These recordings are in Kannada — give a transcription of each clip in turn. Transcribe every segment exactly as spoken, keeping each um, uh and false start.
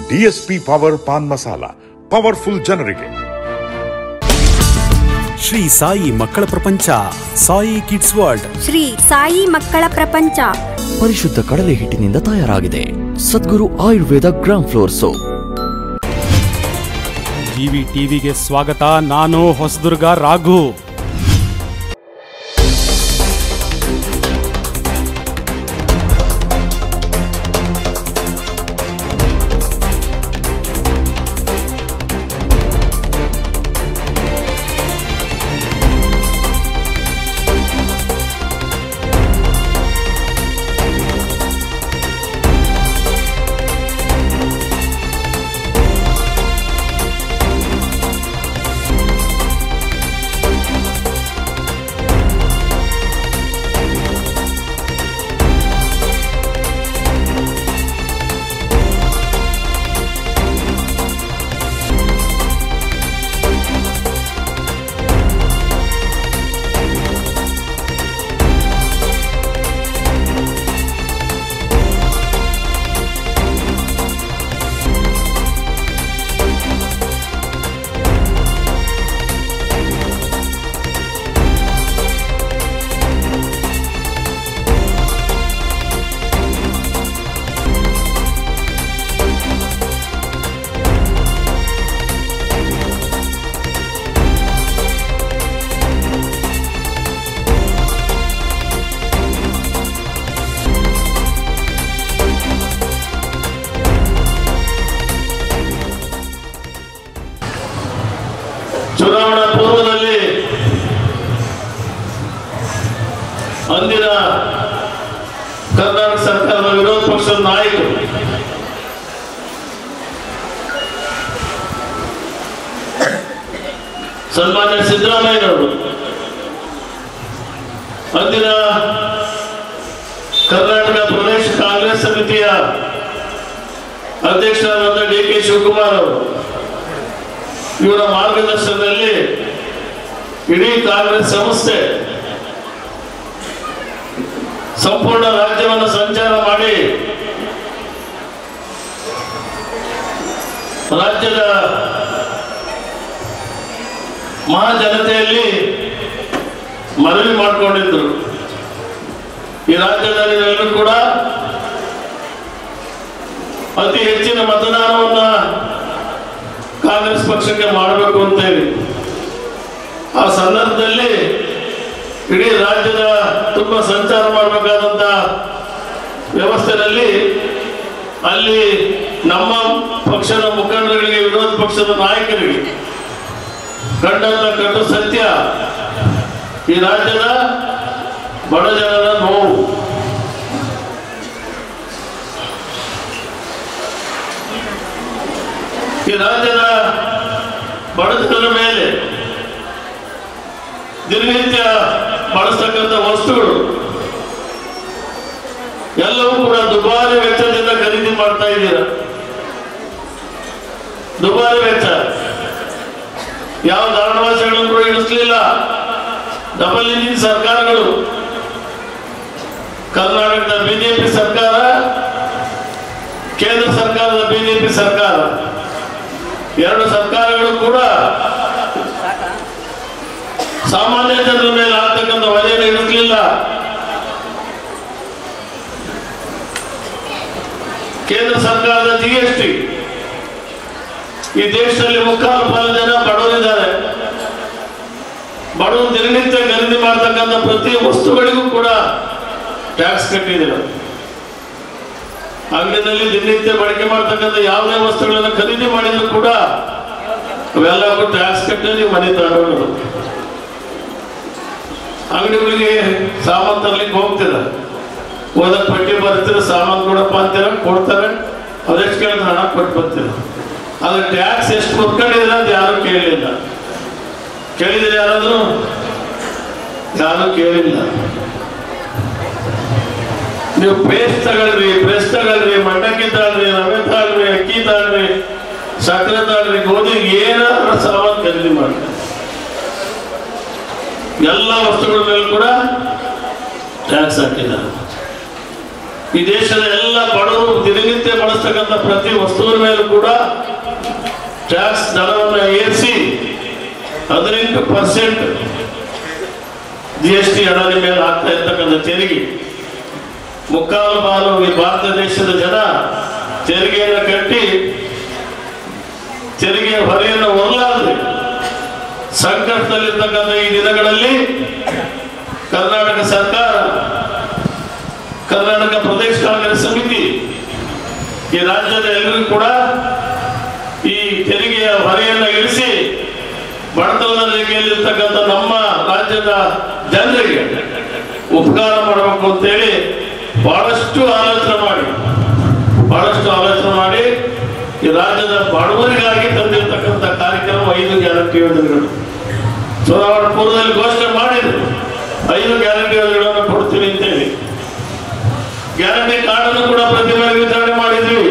DSP power Pan Masala, powerful ಜನರಿಗೆ. ಶ್ರೀ ಸಾಯಿ ಮಕ್ಕಳ ಪ್ರಪಂಚ, ಸಾಯಿ ಕಿಡ್ಸ್ ವರ್ಲ್ಡ್. ಶ್ರೀ ಸಾಯಿ ಮಕ್ಕಳ ಪ್ರಪಂಚ ಪರಿಶುದ್ಧ ಕಡಲೆ ಹಿಟ್ಟಿನಿಂದ ತಯಾರಾಗಿದೆ. Sadguru Ayurveda gram flour soap. ಜಿವಿಟಿವಿಗೆ ಸ್ವಾಗತ. ನಾನು ಹೊಸದುರ್ಗ ರಾಘು. ಚುನಾವಣಾ ಪೂರ್ವದಲ್ಲಿ ಅಂದಿನ ಕರ್ನಾಟಕ ಸರ್ಕಾರದ ವಿರೋಧ ಪಕ್ಷದ ನಾಯಕರು ಸನ್ಮಾನ್ಯ ಸಿದ್ದರಾಮಯ್ಯನವರು, ಅಂದಿನ ಕರ್ನಾಟಕ ಪ್ರದೇಶ ಕಾಂಗ್ರೆಸ್ ಸಮಿತಿಯ ಅಧ್ಯಕ್ಷರಾದ ಡಿ ಕೆ ಶಿವಕುಮಾರ್ ಅವರು, ಇವರ ಮಾರ್ಗದರ್ಶನದಲ್ಲಿ ಇಡೀ ಕಾಂಗ್ರೆಸ್ ಸಂಸ್ಥೆ ಸಂಪೂರ್ಣ ರಾಜ್ಯವನ್ನು ಸಂಚಾರ ಮಾಡಿ ರಾಜ್ಯದ ಮಹಾಜನತೆಯಲ್ಲಿ ಮನವಿ ಮಾಡಿಕೊಂಡಿದ್ರು. ಈ ರಾಜ್ಯದಲ್ಲಿ ಎಲ್ಲರೂ ಕೂಡ ಅತಿ ಹೆಚ್ಚಿನ ಮತದಾನವನ್ನ ಕಾಂಗ್ರೆಸ್ ಪಕ್ಷಕ್ಕೆ ಮಾಡಬೇಕು ಅಂತ ಹೇಳಿ ಆ ಸಂದರ್ಭದಲ್ಲಿ ಇಡೀ ರಾಜ್ಯದ ತುಂಬ ಸಂಚಾರ ಮಾಡಬೇಕಾದಂತ ವ್ಯವಸ್ಥೆಯಲ್ಲಿ ಅಲ್ಲಿ ನಮ್ಮ ಪಕ್ಷದ ಮುಖಂಡರಿಗೆ, ವಿರೋಧ ಪಕ್ಷದ ನಾಯಕರಿಗೆ ಕಂಡಂತ ಕಟ್ಟು ಸತ್ಯ ಈ ರಾಜ್ಯದ ಬಡ ಜನರ ನೋವು. ಈ ರಾಜ್ಯದ ಬಡತನದ ಮೇಲೆ ದಿನನಿತ್ಯ ಬಳಸ್ತಕ್ಕಂಥ ವಸ್ತುಗಳು ಎಲ್ಲವೂ ಕೂಡ ದುಬಾರಿ ವೆಚ್ಚದಿಂದ ಖರೀದಿ ಮಾಡ್ತಾ ಇದ್ದೀರ. ದುಬಾರಿ ವೆಚ್ಚ ಯಾವ ದಾನವಾಸಗಳನ್ನು ಕೂಡ ಇಳಿಸಲಿಲ್ಲ. ಡಬಲ್ ಇಂಜಿನ್ ಸರ್ಕಾರಗಳು, ಕರ್ನಾಟಕದ ಬಿಜೆಪಿ ಸರ್ಕಾರ, ಕೇಂದ್ರ ಸರ್ಕಾರದ ಬಿಜೆಪಿ ಸರ್ಕಾರ, ಎರಡು ಸರ್ಕಾರಗಳು ಕೂಡ ಸಾಮಾನ್ಯ ಜನರ ಮೇಲೆ ಆಗ್ತಕ್ಕಂಥ ವಲಯನ ಇರಿಸಲಿಲ್ಲ. ಕೇಂದ್ರ ಸರ್ಕಾರದ ಜಿ ಎಸ್ ಟಿ, ಈ ದೇಶದಲ್ಲಿ ಮುಕ್ಕಾಲು ಪಾಲು ಜನ ಬಡವರಿದ್ದಾರೆ. ಬಡವರು ದಿನನಿತ್ಯ ಖರೀದಿ ಮಾಡ್ತಕ್ಕಂಥ ಪ್ರತಿ ವಸ್ತುಗಳಿಗೂ ಕೂಡ ಟ್ಯಾಕ್ಸ್ ಕಟ್ಟಿದ್ದೀರ. ಅಂಗಡಿಯಲ್ಲಿ ದಿನನಿತ್ಯ ಬಳಕೆ ಮಾಡ್ತಕ್ಕಂಥ ಯಾವುದೇ ವಸ್ತುಗಳನ್ನು ಖರೀದಿ ಮಾಡಿದ್ರು ಕೂಡ ಅವೆಲ್ಲಕ್ಕೂ ಟ್ಯಾಕ್ಸ್ ಕಟ್ಟಿ ನೀವು ಮನೆ ತಗೊಂಡು ಅಂಗಡಿಗಳಿಗೆ ಸಾಮಾನು ತರ್ಲಿಕ್ಕೆ ಹೋಗ್ತೀರ. ಓದಕ್ ಪಟ್ಟಿ ಬರ್ತೀರ, ಸಾಮಾನು ಕೊಡಪ್ಪ ಅಂತೀರ, ಕೊಡ್ತಾರೆ. ಅದೆಷ್ಟು ಕೇಳಿದ್ರೆ ಹಣ ಕೊಟ್ಟು ಬರ್ತೀರ. ಅದ್ರ ಟ್ಯಾಕ್ಸ್ ಎಷ್ಟು ಕೊಟ್ಕೊಂಡಿದ್ರೆ ಅಂತ ಯಾರು ಕೇಳಲಿಲ್ಲ. ಕೇಳಿದ್ರೆ ಯಾರಾದ್ರೂ? ಯಾರು ಕೇಳಿಲ್ಲ. ನೀವು ಪೇಸ್ಟ್ ತಗೊಳ್ರಿ, ಪ್ರೆಸ್ ತಗೊಳ್ರಿ, ಮಂಡಕ್ಕಿ ತಗೊಳ್ರಿ, ರವೆ ತಗೊಳ್ರಿ, ಅಕ್ಕಿ ತಗೊಳ್ರಿ, ಸಕ್ಕರೆ ತಗೊಳ್ರಿ, ಗೋಧಿ, ಏನಾದ್ರೂ ಸಾಮಾನು ಖರೀದಿ ಮಾಡಿ ಎಲ್ಲ ವಸ್ತುಗಳ ಮೇಲೆ ಕೂಡ ಟ್ಯಾಕ್ಸ್ ಹಾಕಿದ್ದಾರೆ. ಈ ದೇಶದ ಎಲ್ಲ ಬಡವರು ದಿನನಿತ್ಯ ಬಳಸ್ತಕ್ಕಂಥ ಪ್ರತಿ ವಸ್ತುವಿನ ಮೇಲೂ ಕೂಡ ಟ್ಯಾಕ್ಸ್ ದರವನ್ನು ಏರಿಸಿ ಹದಿನೆಂಟು ಪರ್ಸೆಂಟ್ ಜಿ ಎಸ್ ಟಿ ಹಣದ ಮೇಲೆ ಆಗ್ತಾ ಇರ್ತಕ್ಕಂಥ ತೆರಿಗೆ. ಮುಕ್ಕಾಲು ಪಾಲು ಈ ಭಾರತ ದೇಶದ ಜನ ತೆರಿಗೆಯನ್ನು ಕಟ್ಟಿ ತೆರಿಗೆಯ ಹೊರೆಯನ್ನು ಹೊರಲಾರದೆ ಸಂಕಷ್ಟದಲ್ಲಿರ್ತಕ್ಕಂಥ ಈ ದಿನಗಳಲ್ಲಿ ಕರ್ನಾಟಕ ಸರ್ಕಾರ, ಕರ್ನಾಟಕ ಪ್ರದೇಶ ಕಾಂಗ್ರೆಸ್ ಸಮಿತಿ ಈ ರಾಜ್ಯದ ಎಲ್ಲರಿಗೂ ಕೂಡ ಈ ತೆರಿಗೆಯ ಹೊರೆಯನ್ನು ಇಳಿಸಿ ಬಡತನದ ರೇಖೆಯಲ್ಲಿರ್ತಕ್ಕಂಥ ನಮ್ಮ ರಾಜ್ಯದ ಜನರಿಗೆ ಉಪಕಾರ ಮಾಡಬೇಕು ಅಂತೇಳಿ ಬಹಳಷ್ಟು ಆಲೋಚನೆ ಮಾಡಿ ಬಹಳಷ್ಟು ಆಲೋಚನೆ ಮಾಡಿ ಈ ರಾಜ್ಯದ ಬಡವರಿಗಾಗಿ ತಂದಿರತಕ್ಕಂಥ ಕಾರ್ಯಕ್ರಮ ಐದು ಗ್ಯಾರಂಟಿ ಯೋಜನೆಗಳು. ಚುನಾವಣಾ ಪೂರ್ವದಲ್ಲಿ ಘೋಷಣೆ ಮಾಡಿದ್ರು ಐದು ಗ್ಯಾರಂಟಿ ಯೋಜನೆಗಳನ್ನು ಕೊಡ್ತೀನಿ ಅಂತೇಳಿ. ಗ್ಯಾರಂಟಿ ಕಾರ್ಡನ್ನು ಕೂಡ ಪ್ರತಿ ಮನೆಗೆ ವಿತರಣೆ ಮಾಡಿದ್ವಿ.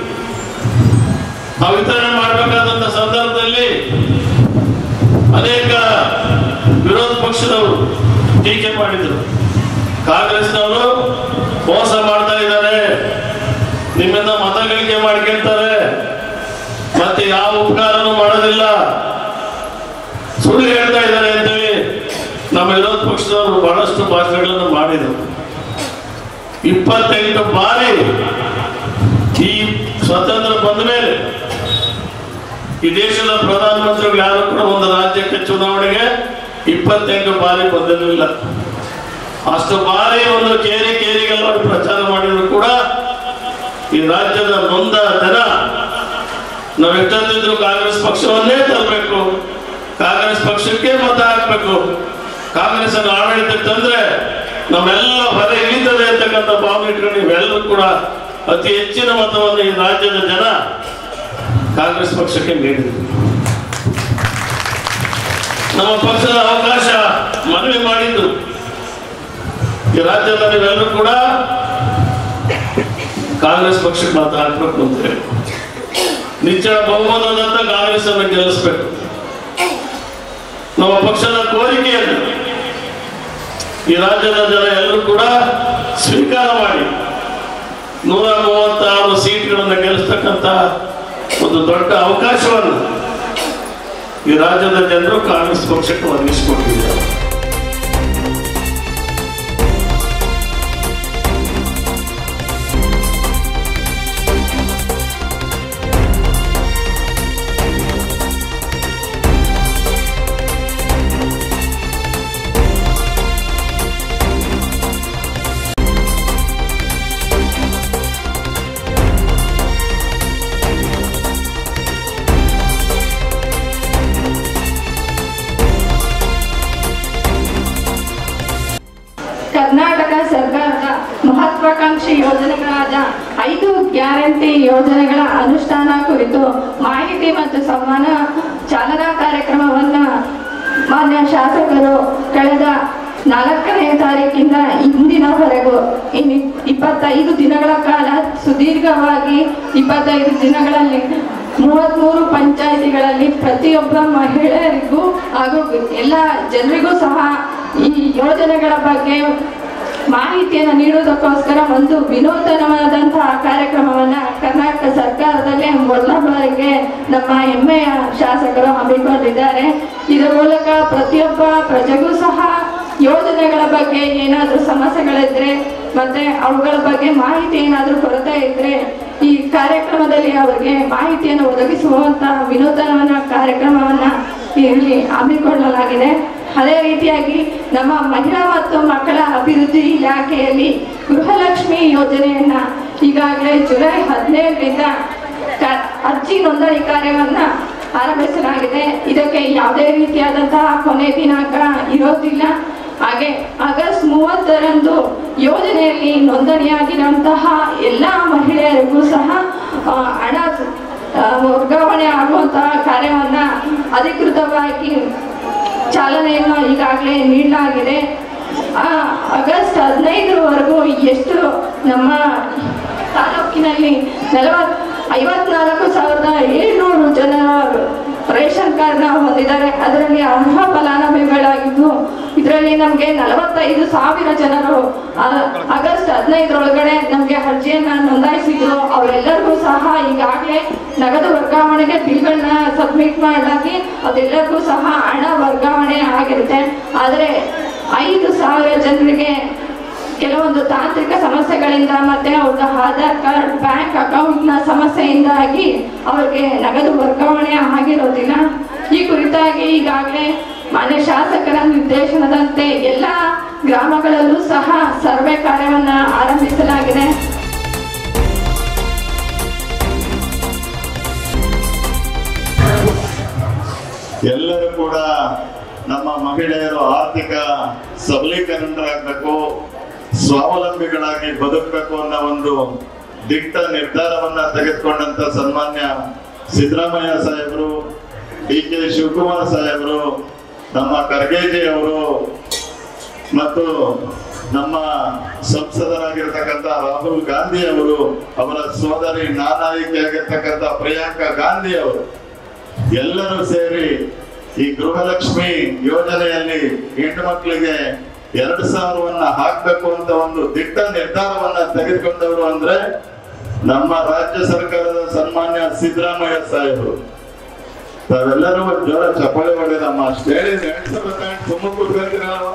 ಆ ವಿತರಣೆ ಮಾಡಬೇಕಾದಂತ ಸಂದರ್ಭದಲ್ಲಿ ಅನೇಕ ವಿರೋಧ ಪಕ್ಷದವರು ಟೀಕೆ ಮಾಡಿದರು. ಕಾಂಗ್ರೆಸ್ನವರು ಮೋಸ ಮಾಡ್ತಾ ಇದ್ದಾರೆ, ನಿಮ್ಮಿಂದ ಮತ ಗಳಿಕೆ ಮಾಡ್ಕೊಳ್ತಾರೆ, ಮತ್ತೆ ಯಾವ ಉಪಕಾರನೂ ಮಾಡೋದಿಲ್ಲ, ಸುಳ್ಳು ಹೇಳ್ತಾ ಇದ್ದಾರೆ ಅಂತೇಳಿ ನಮ್ಮ ವಿರೋಧ ಪಕ್ಷದವರು ಬಹಳಷ್ಟು ಭಾಷಣಗಳನ್ನು ಮಾಡಿದರು. ಇಪ್ಪತ್ತೆಂಟು ಬಾರಿ ಈ ಸ್ವತಂತ್ರ ಬಂದ ಮೇಲೆ ಈ ದೇಶದ ಪ್ರಧಾನಮಂತ್ರಿಗಳು ಯಾರು ಕೂಡ ಒಂದು ರಾಜ್ಯಕ್ಕೆ ಚುನಾವಣೆಗೆ ಇಪ್ಪತ್ತೆಂಟು ಬಾರಿ ಬಂದಿರಲಿಲ್ಲ. ಅಷ್ಟು ಬಾರಿ ಒಂದು ಕೇರಿ ಕೇರಿಗೆಲ್ಲ ಪ್ರಚಾರ ಮಾಡಿದ್ರು ಕೂಡ ಈ ರಾಜ್ಯದ ನೊಂದ ಜನ ನಾವು ಎಷ್ಟೊತ್ತಿದ್ರು ಕಾಂಗ್ರೆಸ್ ಪಕ್ಷವನ್ನೇ ತರಬೇಕು, ಕಾಂಗ್ರೆಸ್ ಪಕ್ಷಕ್ಕೆ ಮತ ಹಾಕ್ಬೇಕು, ಕಾಂಗ್ರೆಸ್ ಅನ್ನು ಆಡಳಿತಕ್ಕೆ ತಂದ್ರೆ ನಮ್ಮೆಲ್ಲ ಹೊರೆ ಇಳಿತದೆ ಅಂತಕ್ಕಂಥ ಭಾವನೆ ಇಟ್ಕೊಂಡು ನೀವೆಲ್ಲರೂ ಕೂಡ ಅತಿ ಹೆಚ್ಚಿನ ಮತವನ್ನು ಈ ರಾಜ್ಯದ ಜನ ಕಾಂಗ್ರೆಸ್ ಪಕ್ಷಕ್ಕೆ ನೀಡಿದರು. ನಮ್ಮ ಪಕ್ಷದ ಅವಕಾಶ ಮನವಿ ಮಾಡಿದ್ದು ಈ ರಾಜ್ಯದ ನೀವೆಲ್ಲರೂ ಕೂಡ ಕಾಂಗ್ರೆಸ್ ಪಕ್ಷಕ್ಕೆ ಮತ ಹಾಕಬೇಕು ಅಂತ ಹೇಳಿ ನಿಚ್ಚಳ ಬಹುಮತದಂತ ಕಾಂಗ್ರೆಸ್ ಅನ್ನು ಗೆಲ್ಲಿಸಬೇಕು. ನಮ್ಮ ಪಕ್ಷದ ಕೋರಿಕೆಯನ್ನು ಈ ರಾಜ್ಯದ ಜನ ಎಲ್ಲರೂ ಕೂಡ ಸ್ವೀಕಾರ ಮಾಡಿ ನೂರ ಮೂವತ್ತಾರು ಸೀಟ್ಗಳನ್ನು ಗೆಲ್ಲಿಸ್ತಕ್ಕಂಥ ಒಂದು ದೊಡ್ಡ ಅವಕಾಶವನ್ನು ಈ ರಾಜ್ಯದ ಜನರು ಕಾಂಗ್ರೆಸ್ ಪಕ್ಷಕ್ಕೆ ಒದಗಿಸಿಕೊಟ್ಟಿದ್ದಾರೆ. ಕರ್ನಾಟಕ ಸರ್ಕಾರದ ಮಹತ್ವಾಕಾಂಕ್ಷಿ ಯೋಜನೆಗಳಾದ ಐದು ಗ್ಯಾರಂಟಿ ಯೋಜನೆಗಳ ಅನುಷ್ಠಾನ ಕುರಿತು ಮಾಹಿತಿ ಮತ್ತು ಸಂವಹನ ಚಾಲನಾ ಕಾರ್ಯಕ್ರಮವನ್ನು ಮಾನ್ಯ ಶಾಸಕರು ಕಳೆದ ನಾಲ್ಕನೇ ತಾರೀಕಿಂದ ಇಂದಿನವರೆಗೂ ಇನ್ನು ಇಪ್ಪತ್ತೈದು ದಿನಗಳ ಕಾಲ ಸುದೀರ್ಘವಾಗಿ ಇಪ್ಪತ್ತೈದು ದಿನಗಳಲ್ಲಿ ಮೂವತ್ಮೂರು ಪಂಚಾಯಿತಿಗಳಲ್ಲಿ ಪ್ರತಿಯೊಬ್ಬ ಮಹಿಳೆಯರಿಗೂ ಹಾಗೂ ಎಲ್ಲ ಜನರಿಗೂ ಸಹ ಈ ಯೋಜನೆಗಳ ಬಗ್ಗೆ ಮಾಹಿತಿಯನ್ನು ನೀಡುವುದಕ್ಕೋಸ್ಕರ ಒಂದು ವಿನೂತನವಾದಂತಹ ಕಾರ್ಯಕ್ರಮವನ್ನು ಕರ್ನಾಟಕ ಸರ್ಕಾರದಲ್ಲೇ ಮೊದಲ ಬಾರಿಗೆ ನಮ್ಮ ಹೆಮ್ಮೆಯ ಶಾಸಕರು ಹಮ್ಮಿಕೊಂಡಿದ್ದಾರೆ. ಇದರ ಮೂಲಕ ಪ್ರತಿಯೊಬ್ಬ ಪ್ರಜೆಗೂ ಸಹ ಯೋಜನೆಗಳ ಬಗ್ಗೆ ಏನಾದರೂ ಸಮಸ್ಯೆಗಳಿದ್ರೆ ಮತ್ತೆ ಅವುಗಳ ಬಗ್ಗೆ ಮಾಹಿತಿ ಏನಾದರೂ ಕೊರತೆ ಇದ್ರೆ ಈ ಕಾರ್ಯಕ್ರಮದಲ್ಲಿ ಅವರಿಗೆ ಮಾಹಿತಿಯನ್ನು ಒದಗಿಸುವಂತ ವಿನೂತನವನ್ನ ಕಾರ್ಯಕ್ರಮವನ್ನ ಇಲ್ಲಿ ಹಮ್ಮಿಕೊಳ್ಳಲಾಗಿದೆ. ಅದೇ ರೀತಿಯಾಗಿ ನಮ್ಮ ಮಹಿಳಾ ಮತ್ತು ಮಕ್ಕಳ ಅಭಿವೃದ್ಧಿ ಇಲಾಖೆಯಲ್ಲಿ ಗೃಹಲಕ್ಷ್ಮಿ ಯೋಜನೆಯನ್ನ ಈಗಾಗಲೇ ಜುಲೈ ಹದಿನೇಳರಿಂದ ಅರ್ಜಿ ನೋಂದಣಿ ಕಾರ್ಯವನ್ನ ಆರಂಭಿಸಲಾಗಿದೆ. ಇದಕ್ಕೆ ಯಾವುದೇ ರೀತಿಯಾದಂತಹ ಕೊನೆ ದಿನಾಂಕ ಇರೋದಿಲ್ಲ. ಹಾಗೆ ಆಗಸ್ಟ್ ಮೂವತ್ತರಂದು ಯೋಜನೆಯಲ್ಲಿ ನೋಂದಣಿಯಾಗಿರುವಂತಹ ಎಲ್ಲ ಮಹಿಳೆಯರಿಗೂ ಸಹ ಹಣ ವರ್ಗಾವಣೆ ಆಗುವಂತಹ ಕಾರ್ಯವನ್ನ ಅಧಿಕೃತವಾಗಿ ಚಾಲನೆಯನ್ನು ಈಗಾಗಲೇ ನೀಡಲಾಗಿದೆ. ಆಗಸ್ಟ್ ಹದಿನೈದರವರೆಗೂ ಎಷ್ಟು ನಮ್ಮ ತಾಲೂಕಿನಲ್ಲಿ ನಲವತ್ ಐವತ್ನಾಲ್ಕು ಸಾವಿರದ ಏಳ್ನೂರು ಜನರು ರೇಷನ್ ಕಾರ್ಡ್ನ ಹೊಂದಿದ್ದಾರೆ. ಅದರಲ್ಲಿ ಅರ್ಹ ಫಲಾನುಭವಿಗಳಾಗಿದ್ದು ಇದರಲ್ಲಿ ನಮಗೆ ನಲವತ್ತೈದು ಸಾವಿರ ಜನರು ಆಗಸ್ಟ್ ಹದಿನೈದರೊಳಗಡೆ ನಮಗೆ ಅರ್ಜಿಯನ್ನ ನೋಂದಾಯಿಸಿದ್ರು. ಅವರೆಲ್ಲರಿಗೂ ಸಹ ಈಗಾಗಲೇ ನಗದು ವರ್ಗಾವಣೆಗೆ ಬಿಲ್ಗಳನ್ನ ಸಬ್ಮಿಟ್ ಮಾಡಲಾಗಿ ಅದೆಲ್ಲರಿಗೂ ಸಹ ಹಣ ವರ್ಗಾವಣೆ ಆಗಿರುತ್ತೆ. ಆದರೆ ಐದು ಸಾವಿರ ಜನರಿಗೆ ಕೆಲವೊಂದು ತಾಂತ್ರಿಕ ಸಮಸ್ಯೆಗಳಿಂದ ಮತ್ತೆ ಅವ್ರ ಆಧಾರ್ ಕಾರ್ಡ್ ಬ್ಯಾಂಕ್ ಅಕೌಂಟ್ನ ಸಮಸ್ಯೆಯಿಂದಾಗಿ ಅವ್ರಿಗೆ ನಗದು ವರ್ಗಾವಣೆ ಆಗಿರೋದಿಲ್ಲ. ಈ ಕುರಿತಾಗಿ ಈಗಾಗಲೇ ಮಾನ್ಯ ಶಾಸಕರ ನಿರ್ದೇಶನದಂತೆ ಎಲ್ಲ ಗ್ರಾಮಗಳಲ್ಲೂ ಸಹ ಸರ್ವೆ ಕಾರ್ಯವನ್ನ ಆರಂಭಿಸಲಾಗಿದೆ. ಎಲ್ಲರೂ ಕೂಡ ನಮ್ಮ ಮಹಿಳೆಯರು ಆರ್ಥಿಕ ಸಬಲೀಕರಣರಾಗಬೇಕು, ಸ್ವಾವಲಂಬಿಗಳಾಗಿ ಬದುಕಬೇಕು ಅನ್ನೋ ಒಂದು ದಿಟ್ಟ ನಿರ್ಧಾರವನ್ನ ತೆಗೆದುಕೊಂಡಂತ ಸನ್ಮಾನ್ಯ ಸಿದ್ದರಾಮಯ್ಯ ಸಾಹೇಬರು, ಡಿ ಕೆ ಶಿವಕುಮಾರ್ ಸಾಹೇಬರು, ನಮ್ಮ ಖರ್ಗೆಜಿ ಅವರು ಮತ್ತು ನಮ್ಮ ಸಂಸದರಾಗಿರ್ತಕ್ಕಂಥ ರಾಹುಲ್ ಗಾಂಧಿ ಅವರು, ಅವರ ಸೋದರಿ ನಾನಾಯಿಕೆಯಾಗಿರ್ತಕ್ಕಂಥ ಪ್ರಿಯಾಂಕಾ ಗಾಂಧಿ ಅವರು ಎಲ್ಲರೂ ಸೇರಿ ಈ ಗೃಹಲಕ್ಷ್ಮಿ ಯೋಜನೆಯಲ್ಲಿ ಹೆಣ್ಣು ಮಕ್ಕಳಿಗೆ ಎರಡು ಸಾವಿರವನ್ನ ಹಾಕ್ಬೇಕು ಅಂತ ಒಂದು ದಿಟ್ಟ ನಿರ್ಧಾರವನ್ನ ತೆಗೆದುಕೊಂಡವರು ಅಂದ್ರೆ ನಮ್ಮ ರಾಜ್ಯ ಸರ್ಕಾರದ ಸನ್ಮಾನ್ಯ ಸಿದ್ದರಾಮಯ್ಯ ಸಾಹೇಬರು. ತಾವೆಲ್ಲರೂ ಒಂದು ಜೋರ ಚಪ್ಪಾಳೆ ಹೊಡೆದಮ್ಮ ಸ್ಟೇಡಿಯಂ ಎರಡ್ ಸಾವಿರದ ತುಂಬ ಕೂತ್ಕೊಳ್ತೀರಲ್ಲ,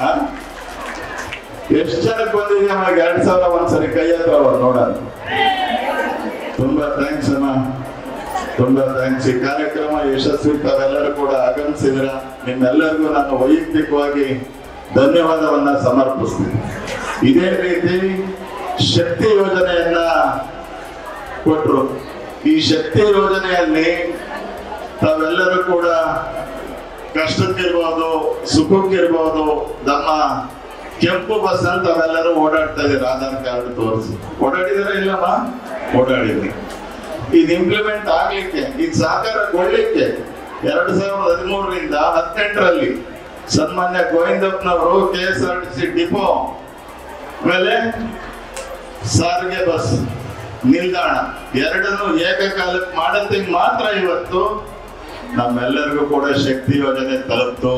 ಎಷ್ಟು ಜನಕ್ಕೆ ಬಂದಿದೆ ಅವಾಗ ಎರಡ್ ಸಾವಿರ ಒಂದ್ಸರಿ ಕೈ ಹತ್ರ ನೋಡೋಣ. ತುಂಬಾ ಥ್ಯಾಂಕ್ಸ್ ಅಮ್ಮ, ತುಂಬಾ ಥ್ಯಾಂಕ್ಸ್. ಈ ಕಾರ್ಯಕ್ರಮ ಯಶಸ್ವಿ ತಾವೆಲ್ಲರೂ ಕೂಡ ಆಗಮಿಸಿದ್ರ, ನಿಮ್ಮೆಲ್ಲರಿಗೂ ನಾನು ವೈಯಕ್ತಿಕವಾಗಿ ಧನ್ಯವಾದವನ್ನ ಸಮರ್ಪಿಸ್ತೀನಿ. ಇದೇ ರೀತಿ ಶಕ್ತಿ ಯೋಜನೆಯನ್ನ ಕೊಟ್ಟರು. ಈ ಶಕ್ತಿ ಯೋಜನೆಯಲ್ಲಿ ತಾವೆಲ್ಲರೂ ಕೂಡ ಕಷ್ಟಕ್ಕಿರ್ಬೋದು ಸುಖಕ್ಕಿರ್ಬೋದು ನಮ್ಮ ಕೆಂಪು ಬಸ್ ಅಂತ ತಾವೆಲ್ಲರೂ ಓಡಾಡ್ತಾ ಇದ್ದೀರಿ. ಆಧಾರ್ ಕಾರ್ಡ್ ತೋರಿಸಿ ಓಡಾಡಿದಾರ ಇಲ್ಲಮ್ಮ? ಓಡಾಡಿದ್ರಿ. ಇದು ಇಂಪ್ಲಿಮೆಂಟ್ ಆಗ್ಲಿಕ್ಕೆ, ಇದು ಸಾಕಾರಗೊಳ್ಳಿಕ್ಕೆ ಎರಡ್ ಸಾವಿರದ ಹದಿಮೂರರಿಂದ ಹದಿನೆಂಟರಲ್ಲಿ ಸನ್ಮಾನ್ಯ ಗೋವಿಂದಪ್ಪನವರು K S R T C depot ಮೇಲೆ ಸಾರಿಗೆ ಬಸ್ ನಿಲ್ದಾಣ ಎರಡನ್ನು ಏಕಕಾಲಕ್ಕೆ ಮಾಡತ್ತಿಗೆ ಮಾತ್ರ ಇವತ್ತು ನಮ್ಮೆಲ್ಲರಿಗೂ ಕೂಡ ಶಕ್ತಿ ಯೋಜನೆ ತಲುಪ್ತು.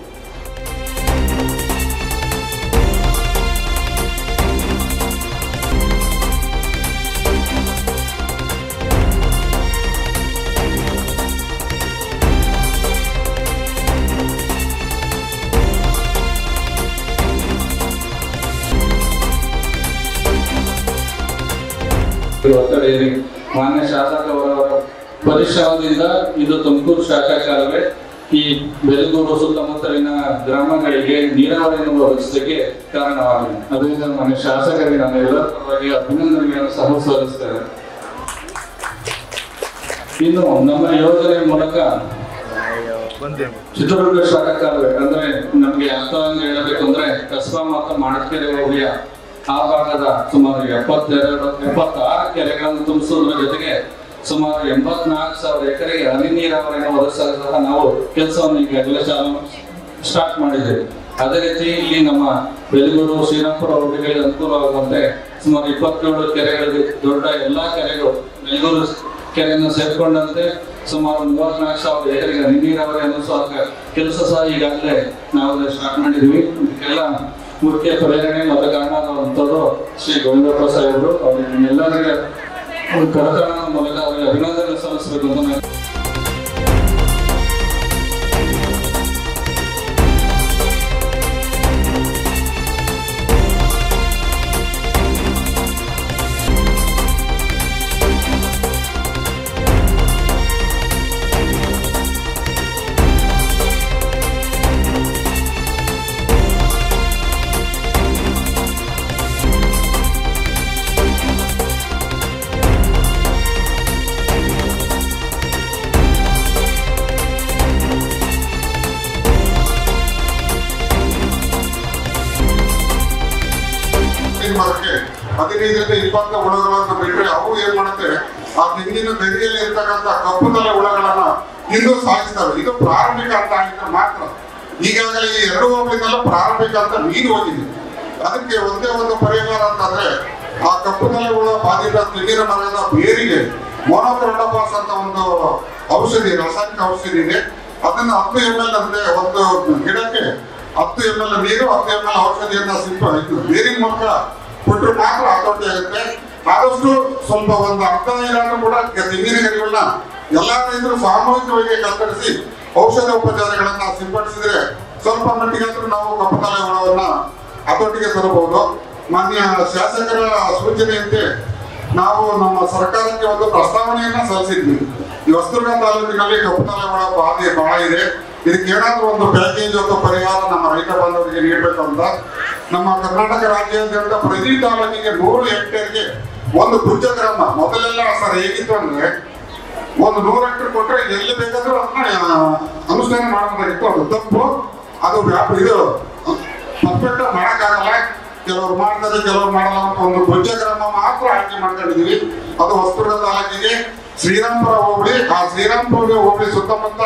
ಒತ್ತಡ ಏರಿ ಮಾನ್ಯ ಶಾಸಕರವರ ಪರಿಶ್ರಮದಿಂದ ಇದು ತುಮಕೂರು ಶಾಸಕರವೇ ಈ ಬೆಲಗೂರು ಸುತ್ತಮುತ್ತಲಿನ ಗ್ರಾಮಗಳಿಗೆ ನೀರಾವರಿಯನ್ನು ಒದಗಿಸಲಿಕ್ಕೆ ಕಾರಣವಾಗಿದೆ. ಅದರಿಂದ ಮಾನ್ಯ ಶಾಸಕರಿಗೆ ನಾನು ಎಲ್ಲರ ಪರವಾಗಿ ಅಭಿನಂದನೆಗಳನ್ನು ಸಹ ಸಲ್ಲಿಸ್ತೇನೆ. ಇನ್ನು ನಮ್ಮ ಯೋಜನೆ ಮೂಲಕ ಚಿತ್ರದುರ್ಗ ಶಾಸಕರವೇ ಅಂದ್ರೆ ನಮ್ಗೆ ಅರ್ಥವಾಗಿ ಹೇಳಬೇಕು ಅಂದ್ರೆ ಕಸ್ಬಾ ಮತ್ತು ಮಾಡಕೆರೆ ಹೋಬಳಿಯ ಆ ಭಾಗದ ಸುಮಾರು ಎಪ್ಪತ್ತೆರಡು ಎಪ್ಪತ್ತಾರು ಕೆರೆಗಳನ್ನು ತುಂಬಿಸುವುದರ ಜೊತೆಗೆ ಸುಮಾರು ಎಂಬತ್ನಾಲ್ಕು ಸಾವಿರ ಎಕರೆಗೆ ಹನಿ ನೀರಾವರಿಯನ್ನು ಒದಗಿಸಲು ಸಹ ನಾವು ಕೆಲಸವನ್ನು ಈಗಾಗಲೇ ಚಾಲೂ ಸ್ಟಾರ್ಟ್ ಮಾಡಿದ್ದೇವೆ. ಅದೇ ರೀತಿ ಇಲ್ಲಿ ನಮ್ಮ ಬೆಲಗೂರು ಶ್ರೀರಾಮಪುರ ಹೋಬಳಿಗಳಿಗೆ ಅನುಕೂಲವಾಗುವಂತೆ ಸುಮಾರು ಇಪ್ಪತ್ತೇಳು ಕೆರೆಗಳಿಗೆ ದೊಡ್ಡ ಎಲ್ಲಾ ಕೆರೆಗಳು ಬೆಲಗೂರು ಕೆರೆಯನ್ನು ಸೇರಿಕೊಂಡಂತೆ ಸುಮಾರು ಮೂವತ್ನಾಲ್ಕು ಸಾವಿರ ಎಕರೆಗೆ ಹನಿ ನೀರಾವರಿಯನ್ನು ಸಹ ಕೆಲಸ ಸಹ ಈಗಾಗಲೇ ನಾವು ಸ್ಟಾರ್ಟ್ ಮಾಡಿದ್ವಿ. ಇದಕ್ಕೆಲ್ಲ ಮುಖ್ಯ ಪ್ರೇರಣೆ ಮತ್ತು ಕಾರಣವಾದಂಥದ್ದು ಶ್ರೀ ಗೋವಿಂದಪ್ಪ ಸಾಹೇಬರು. ಅವರಿಗೆ ಎಲ್ಲರಿಗೆ ಒಂದು ಕರಕರಣದ ಮೂಲಕ ಅವರಿಗೆ ಅಭಿನಂದನೆ ಸಲ್ಲಿಸಬೇಕು ಅಂತ ಹದಿನೈದರಿಂದ ಇಪ್ಪತ್ತು ಹುಳಗಳನ್ನು ಬಿಟ್ಟರೆ ಅವು ಏನ್ ಮಾಡುತ್ತೆ, ಆ ತೆಂಗಿನ ಗರಿಯಲ್ಲಿ ಇರ್ತಕ್ಕಂಥ ಕಪ್ಪು ತಲೆ ಹುಳಗಳನ್ನ ಇನ್ನೂ ಸಾಯಿಸ್ತವೆ. ಇದು ಪ್ರಾರಂಭಿಕ ಅಂತ ಆಗಿದ್ರೆ ಮಾತ್ರ. ಈಗಾಗಲೇ ಈ ಎರಡು ಹೋಬಳಿನೆಲ್ಲ ಪ್ರಾರಂಭಿಕ ಅಂತ ನೀರು ಹೋಗಿದೆ. ಅದಕ್ಕೆ ಒಂದೇ ಒಂದು ಪರಿಹಾರ ಅಂತಂದ್ರೆ ಆ ಕಪ್ಪು ತಲೆ ಹುಳ ಬಾಧಿತ ತೆಂಗಿನ ಮರದ ಬೇರಿಗೆ ಮೊನೊಕ್ರೋಟೋಫಾಸ್ ಅಂತ ಒಂದು ಔಷಧಿ, ರಾಸಾಯನಿಕ ಔಷಧಿ ಇದೆ. ಅದನ್ನ ಹತ್ತು ಎಂ ಎಲ್ ಅಂದ್ರೆ ಒಂದು ಗಿಡಕ್ಕೆ ಹತ್ತು ಎಮ್ ಎಲ್ ನೀರು ಹತ್ತು ಎಮ್ ಎಲ್ ಔಷಧಿಯನ್ನ ಸಿಂಪ ಇದು ನೀರಿನ ಮೂಲಕ ಕೊಟ್ಟರೆ ಮಾತ್ರ ಹತೋಟಿ ಆಗುತ್ತೆ. ಆದಷ್ಟು ಸ್ವಲ್ಪ ಒಂದು ಅರ್ಧ ಏನಾದ್ರೂ ಕೂಡ ತೆಂಗಿನ ಗರಿಗಳನ್ನ ಎಲ್ಲಾ ರೈತರು ಸಾಮೂಹಿಕವಾಗಿ ಕತ್ತರಿಸಿ ಔಷಧ ಉಪಚಾರಗಳನ್ನ ಸಿಂಪಡಿಸಿದ್ರೆ ಸ್ವಲ್ಪ ಮಟ್ಟಿಗಾದ್ರೂ ನಾವು ಕಪ್ಪತಲೆ ಹುಳವನ್ನ ಹತೋಟಿಗೆ ತರಬಹುದು. ಮಾನ್ಯ ಶಾಸಕರ ಸೂಚನೆಯಂತೆ ನಾವು ನಮ್ಮ ಸರ್ಕಾರಕ್ಕೆ ಒಂದು ಪ್ರಸ್ತಾವನೆಯನ್ನ ಸಲ್ಲಿಸಿದ್ವಿ. ಈ ಹೊಸದುರ್ಗ ತಾಲೂಕಿನಲ್ಲಿ ಕಪ್ಪತಲೆ ಹುಳ ಬಾಧೆ ಬಹಳ ಇದೆ, ಇದಕ್ಕೆ ಏನಾದ್ರೂ ಒಂದು ಪ್ಯಾಕೇಜ್ ಅಥವಾ ಪರಿಹಾರ ನಮ್ಮ ರೈತ ಬಾಂಧವರಿಗೆ ನೀಡಬೇಕು ಅಂತ ನಮ್ಮ ಕರ್ನಾಟಕ ರಾಜ್ಯಾದ್ಯಂತ ಪ್ರತಿ ತಾಲೂಕಿಗೆ ನೂರು ಹೆಕ್ಟೇರ್ಗೆ ಒಂದು ಗುಜ್ಜ ಗ್ರಾಮ. ಮೊದಲೆಲ್ಲ ಸರ್ ಹೇಗಿತ್ತು ಅಂದ್ರೆ ಒಂದು ನೂರು ಹೆಕ್ಟೇರ್ ಕೊಟ್ಟರೆ ಎಲ್ಲಿ ಬೇಕಾದ್ರೂ ಅದನ್ನ ಅನುಷ್ಠಾನ ಮಾಡಬೇಕಾಗಿತ್ತು. ಅದು ತಪ್ಪು. ಅದು ವ್ಯಾಪ ಇದು ಪರ್ಫೆಕ್ಟ್ ಮಾಡಕ್ಕಾಗಲ್ಲ. ಕೆಲವರು ಮಾಡ್ತಾರೆ, ಕೆಲವರು ಮಾಡಲ್ಲ ಅಂತ ಒಂದು ಗುಜ್ಜ ಗ್ರಾಮ ಮಾತ್ರ ಆಯ್ಕೆ ಮಾಡ್ಕೊಂಡಿದೀವಿ. ಅದು ಹೊಸದುರ್ಗ ತಾಲೂಕಿಗೆ ಶ್ರೀರಾಮ್ಪುರ ಹೋಬಳಿ. ಆ ಶ್ರೀರಾಮ್ಪುರ ಹೋಬಳಿ ಸುತ್ತಮುತ್ತ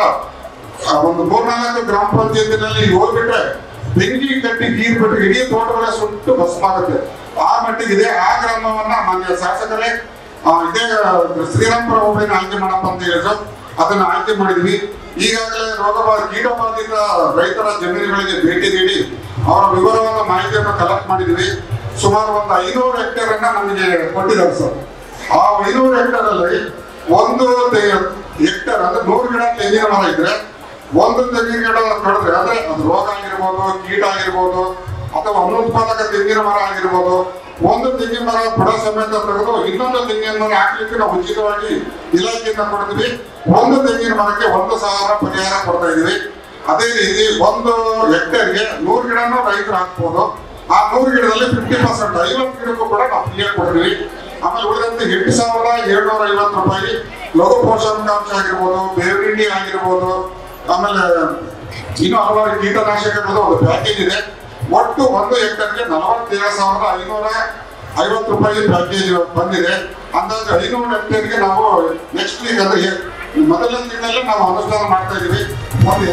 ಒಂದು ಮೂರ್ನಾಲ್ಕು ಗ್ರಾಮ ಪಂಚಾಯತಿನಲ್ಲಿ ಹೋಗ್ಬಿಟ್ರೆ ಬೆಂಕಿ ಕಟ್ಟಿ ಗೀರ್ ಬಿಟ್ಟು ಇಡೀ ತೋಟಗಳ ಸುಟ್ಟು ಭಸ್ಮಾಗುತ್ತೆ. ಆ ಮಟ್ಟಿಗಿದೆ. ಆ ಗ್ರಾಮವನ್ನ ಮಾನ್ಯ ಶಾಸಕರೇ ಇದೇ ಶ್ರೀರಾಮ್ಪುರ ಹೋಬಳಿನ ಆಯ್ಕೆ ಮಾಡಪ್ಪ ಅಂತ ಹೇಳಿದ್ರು. ಅದನ್ನ ಆಯ್ಕೆ ಮಾಡಿದ್ವಿ. ಈಗಾಗಲೇ ರೋಗಬಾಧ ಕೀಟಬಾಧಿತ ರೈತರ ಜಮೀನುಗಳಿಗೆ ಭೇಟಿ ನೀಡಿ ಅವರ ವಿವರವಾದ ಮಾಹಿತಿಯನ್ನು ಕಲೆಕ್ಟ್ ಮಾಡಿದ್ವಿ. ಸುಮಾರು ಒಂದು ಐನೂರು ಹೆಕ್ಟೇರ್ ಅನ್ನ ನಮಗೆ ಕೊಟ್ಟಿದ್ದಾರೆ ಸರ್. ಆ ಐನೂರು ಹೆಕ್ಟೇರ್ ಅಲ್ಲಿ ಒಂದು ಹೆಕ್ಟೇರ್ ಅಂದ್ರೆ ನೂರು ಗಿಡ ತೆಂಗಿನ ಮರ ಇದ್ರೆ ಒಂದು ತೆಂಗಿನ ಗಿಡ ಕಡಿದ್ರೆ ಅಂದ್ರೆ ಅದು ರೋಗ ಆಗಿರ್ಬೋದು, ಕೀಟ ಆಗಿರ್ಬೋದು, ಅಥವಾ ಅನುತ್ಪಾದಕ ತೆಂಗಿನ ಮರ ಆಗಿರ್ಬೋದು, ಒಂದು ತೆಂಗಿನ ಮರ ಬುಡ ಸಮೇತ ತೆಗೆದು ಇನ್ನೊಂದು ತೆಂಗಿನ ಮರ ಹಾಕ್ಲಿಕ್ಕೆ ನಾವು ಉಚಿತವಾಗಿ ಇಲಾಖೆಯಿಂದ ಕೊಡ್ತೀವಿ. ಒಂದು ತೆಂಗಿನ ಮರಕ್ಕೆ ಒಂದು ಸಾವಿರ ಪರಿಹಾರ ಕೊಡ್ತಾ ಇದೀವಿ. ಅದೇ ರೀತಿ ಒಂದು ಹೆಕ್ಟೇರ್ಗೆ ನೂರು ಗಿಡನೂ ರೈತರು ಹಾಕ್ಬೋದು. ಆ ನೂರು ಗಿಡದಲ್ಲಿ ಫಿಫ್ಟಿ ಪರ್ಸೆಂಟ್ ಐವತ್ತು ಗಿಡಕ್ಕೂ ಕೂಡ ನಾವು ಫ್ರೀಯಾಗಿ ಕೊಡ್ತೀವಿ. ಆಮೇಲೆ ಉಳಿದಂತೆ ಎಂಟು ಸಾವಿರದ ಏಳ್ನೂರ ಐವತ್ತು ರೂಪಾಯಿ ಲಘು ಪೋಷಕಾಂಶ ಆಗಿರ್ಬೋದು, ಬೇವಿಂಡಿ ಆಗಿರ್ಬೋದು, ಆಮೇಲೆ ಇನ್ನು ಹಲವಾರು ಕೀಟನಾಶಕಗಳು ಒಂದು ಪ್ಯಾಕೇಜ್ ಇದೆ. ಒಟ್ಟು ಒಂದು ಹೆಕ್ಟರ್ಗೆ ನಲವತ್ತೇಳು ಸಾವಿರದ ಐನೂರ ಐವತ್ತು ರೂಪಾಯಿ ಪ್ಯಾಕೇಜ್ ಬಂದಿದೆ. ಅಂದಾಜು ಐನೂರು ಹೆಕ್ಟೇರ್ಗೆ ನಾವು ನೆಕ್ಸ್ಟ್ ವೀಕ್ ಅಂದ್ರೆ ಮೊದಲನೇ ತಿಂಗಳಲ್ಲಿ ನಾವು ಅನುಷ್ಠಾನ ಮಾಡ್ತಾ ಇದೀವಿ. ಒಂದು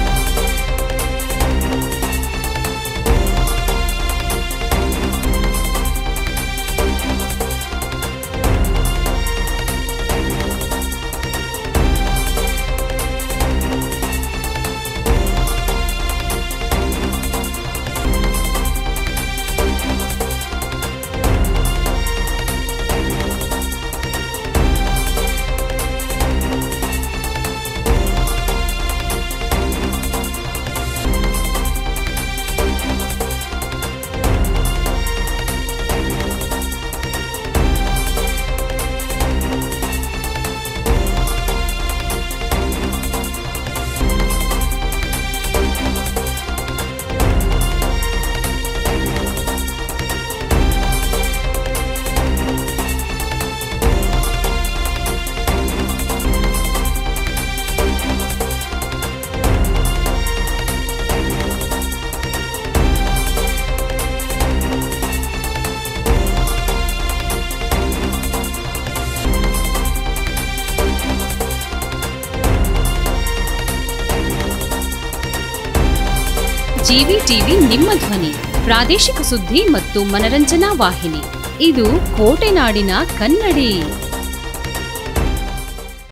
ಜಿವಿ ಟಿವಿ ನಿಮ್ಮ ಧ್ವನಿ, ಪ್ರಾದೇಶಿಕ ಸುದ್ದಿ ಮತ್ತು ಮನರಂಜನಾ ವಾಹಿನಿ. ಇದು ಕೋಟೆನಾಡಿನ ಕನ್ನಡಿ.